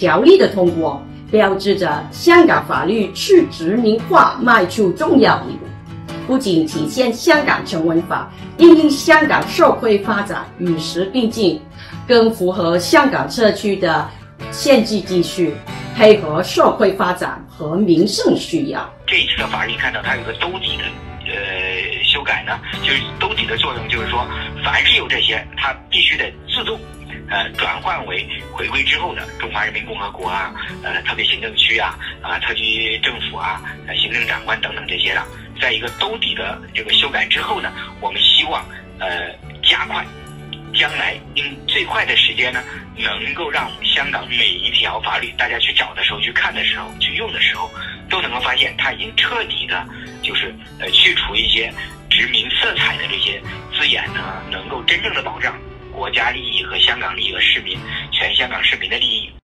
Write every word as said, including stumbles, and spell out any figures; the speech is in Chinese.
条例的通过，标志着香港法律去殖民化迈出重要一步，不仅体现香港成文法因应香港社会发展与时并进，更符合香港特区的宪制秩序，配合社会发展和民生需要。 这一次的法律看到它有个兜底的呃修改呢，就是兜底的作用，就是说凡是有这些，它必须得自动呃转换为回归之后的中华人民共和国啊、呃特别行政区啊、啊、呃、特区政府啊、呃行政长官等等这些的，在一个兜底的这个修改之后呢，我们希望呃加快。将来用最快的时间呢，能够让香港每一条法律，大家去找的时候、去看的时候、去用的时候，都能够发现它已经彻底的，就是呃去除一些殖民色彩的这些字眼呢，能够真正的保障国家利益和香港利益和市民全香港市民的利益。